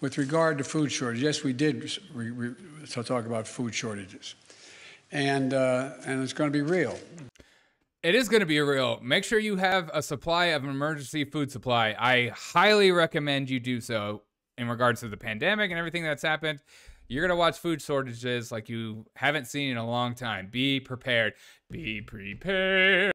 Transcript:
with regard to food shortage, yes, we did talk about food shortages, and it's going to be real. It is going to be real. Make sure you have a supply of an emergency food supply. I highly recommend you do so in regards to the pandemic and everything that's happened. You're going to watch food shortages like you haven't seen in a long time. Be prepared. Be prepared.